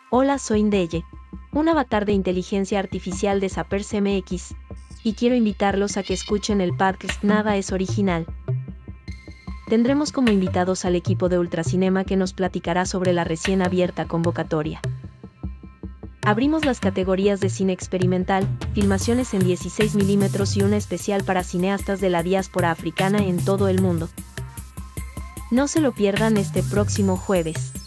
Hola, soy Ndeye, un avatar de inteligencia artificial de Sappers MX, y quiero invitarlos a que escuchen el podcast Nada es Original. Tendremos como invitados al equipo de Ultracinema que nos platicará sobre la recién abierta convocatoria. Abrimos las categorías de cine experimental, filmaciones en 16 milímetros y una especial para cineastas de la diáspora africana en todo el mundo. No se lo pierdan este próximo jueves.